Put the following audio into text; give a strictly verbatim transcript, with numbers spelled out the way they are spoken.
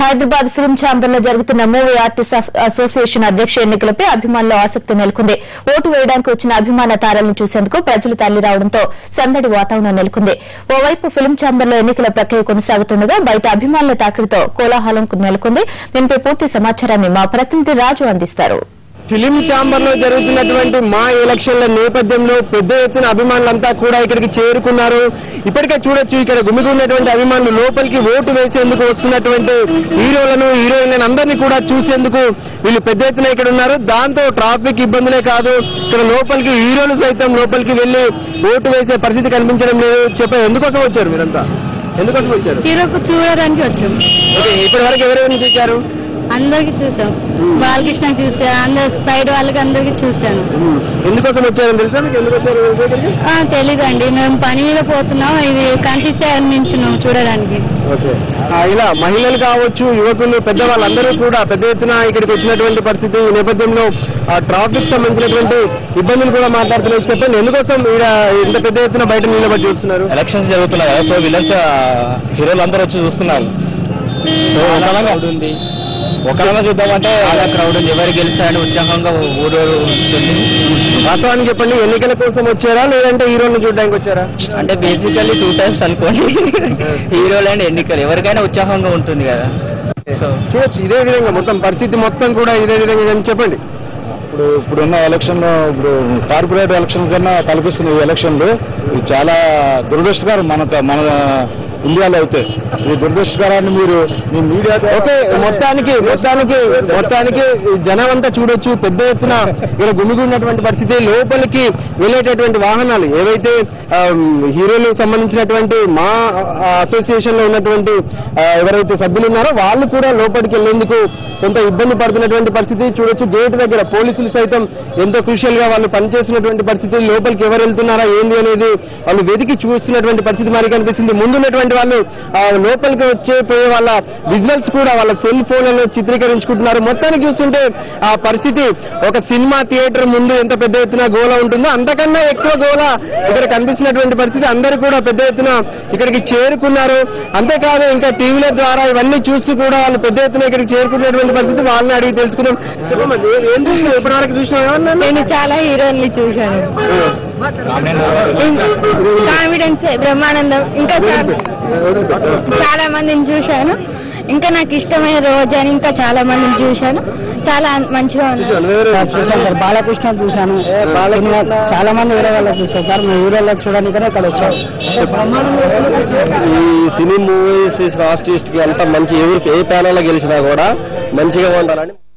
Hyderabad film chamber లో జరుగుతున్న movie artist association అధ్యక్ష ఎన్నికలపై అభిమానుల్లో ఆసక్తి నెలకొంది. ఓటు వేయడానికి వచ్చిన అభిమాన తారలను చూసేందుకు ప్రజలు తరలి రావడంతో సందడి వాతావరణం నెలకొంది. ఓవైపు ఫిల్మ్ ఛాంబర్ లో ఎన్నికల ప్రక్రియ కొనసాగుతుండగా బయట అభిమానుల తాకిడితో కోలాహలం నెలకొంది. దీనిపై పూర్తి సమాచారాన్ని మా ప్రతినిధి రాజు అందిస్తారు. ఫిలిం ఛాంబర్ లో జరుగుతున్నటువంటి మా ఎలక్షన్ల నేపథ్యంలో పెద్ద ఎత్తున అభిమానులంతా కూడా ఇక్కడికి చేరుకున్నారు. ఇప్పటికే చూడొచ్చు, ఇక్కడ గుమిగున్నటువంటి అభిమానులు లోపలికి ఓటు వేసేందుకు వస్తున్నటువంటి హీరోలను హీరోయిన్లను అందరినీ కూడా చూసేందుకు వీళ్ళు పెద్ద ఎత్తున ఇక్కడ ఉన్నారు. దాంతో ట్రాఫిక్ ఇబ్బందులే కాదు, ఇక్కడ లోపలికి హీరోలు సైతం లోపలికి వెళ్లి ఓటు వేసే పరిస్థితి కనిపించడం లేదు. చెప్ప ఎందుకోసం వచ్చారు మీరంతా? ఎందుకోసం వచ్చారు? హీరోకు చూడడానికి వచ్చాం. ఓకే, ఇప్పటి వరకు ఎవరెవరిని చూశారు? అందరికి చూసాం. బాలకృష్ణ చూసా, అందరు సైడ్ వాళ్ళకి అందరికి చూసాను. ఎందుకోసం వచ్చారని తెలుసా మీకు? ఎందుకు వచ్చారు? తెలీదండి, మేము పని మీద పోతున్నాం. ఇది కనిపిస్తే నించున్నాం చూడడానికి. ఓకే, ఇలా మహిళలు కావచ్చు, యువకులు, పెద్దవాళ్ళందరూ కూడా పెద్ద ఎత్తున ఇక్కడికి వచ్చినటువంటి పరిస్థితి. ఈ నేపథ్యంలో ట్రాఫిక్ సంబంధించినటువంటి ఇబ్బందులు కూడా మాట్లాడుతున్నారు. చెప్పండి, ఎందుకోసం ఇంత పెద్ద ఎత్తున బయట నిలబడి చూస్తున్నారు? ఎలక్షన్స్ జరుగుతున్నాయి కదా, సో విలన్స్ హీరోలు అందరూ వచ్చి చూస్తున్నారు. సో ఒకలాగా ఉంది, ఒకలాగా చూద్దామంటే చాలా క్రౌడ్ ఉంది. ఎవరు గెలిచారని ఉత్సాహంగా ఊరూరు ఉంటుంది. వాస్తవానికి చెప్పండి, ఎన్నికల కోసం వచ్చారా లేదంటే హీరోలను చూడడానికి వచ్చారా? అంటే బేసికల్లీ టూ టైమ్స్ అనుకోండి, హీరోలు అండ్ ఎన్నికలు ఎవరికైనా ఉత్సాహంగా ఉంటుంది కదా. సో చూడొచ్చు, ఇదే విధంగా మొత్తం పరిస్థితి మొత్తం కూడా ఇదే విధంగా. చెప్పండి, ఇప్పుడు ఇప్పుడున్న ఎలక్షన్ లో ఇప్పుడు కార్పొరేట్ ఎలక్షన్ కన్నా కల్పిస్తున్న ఈ ఎలక్షన్లు ఇది చాలా దురదృష్టకరం మన మన ఇండియాలో అయితే. ఈ దురదృష్టకరాన్ని మీరు మీ మీడియా ఓకే, మొత్తానికి మొత్తానికి మొత్తానికి జనం అంతా చూడొచ్చు, పెద్ద ఎత్తున ఇక్కడ గుమిగున్నటువంటి పరిస్థితి. లోపలికి వెళ్ళేటటువంటి వాహనాలు ఏవైతే హీరోలకు సంబంధించినటువంటి మా అసోసియేషన్ లో ఉన్నటువంటి ఎవరైతే సభ్యులు ఉన్నారో వాళ్ళు కూడా లోపలికి వెళ్లేందుకు కొంత ఇబ్బంది పడుతున్నటువంటి పరిస్థితి చూడొచ్చు. గేట్ దగ్గర పోలీసులు సైతం ఎంతో క్రూషియల్ గా వాళ్ళు పనిచేస్తున్నటువంటి పరిస్థితి. లోపలికి ఎవరు వెళ్తున్నారా ఏంది అనేది వాళ్ళు వెతికి చూస్తున్నటువంటి పరిస్థితి మరి కనిపిస్తుంది. ముందున్నటువంటి వాళ్ళు లోపలికి వచ్చే పోయే వాళ్ళ విజువల్స్ కూడా వాళ్ళ సెల్ ఫోన్లలో చిత్రీకరించుకుంటున్నారు. మొత్తానికి చూస్తుంటే ఆ పరిస్థితి ఒక సినిమా థియేటర్ ముందు ఎంత పెద్ద ఎత్తున గోల ఉంటుందో అంతకన్నా ఎక్కువ గోల ఇక్కడ కనిపిస్తున్నటువంటి పరిస్థితి. అందరూ కూడా పెద్ద ఎత్తున ఇక్కడికి చేరుకున్నారు. అంతేకాదు, ఇంకా టీవీల ద్వారా ఇవన్నీ చూస్తూ కూడా వాళ్ళు పెద్ద ఎత్తున ఇక్కడికి చేరుకున్నటువంటి పరిస్థితి. వాళ్ళని అడిగి తెలుసుకుందాం. చెప్పమండి, ఏం చూసినా ఇప్పటి వరకు చూసినా? నేను చాలా హీరోల్ని చూశాను. కాన్ఫిడెన్స్, బ్రహ్మానందం, ఇంకా చాలా మందిని చూశాను. ఇంకా నాకు ఇష్టమైన రోజు అని ఇంకా చాలా మందిని చూశాను. చాలా మంచిగా ఉంది. చూసాను సార్, బాలకృష్ణ చూశాను. చాలా మంది వేరే వాళ్ళకి చూసాను సార్. మేము హీరోలో చూడడానికనే ఇక్కడ వచ్చాము. ఈ సినీ మూవీస్ ఆర్టిస్ట్ కి అంత మంచి ఎవరికి ఏ ప్యానల్ గెలిచినా కూడా మంచిగా ఉండాలని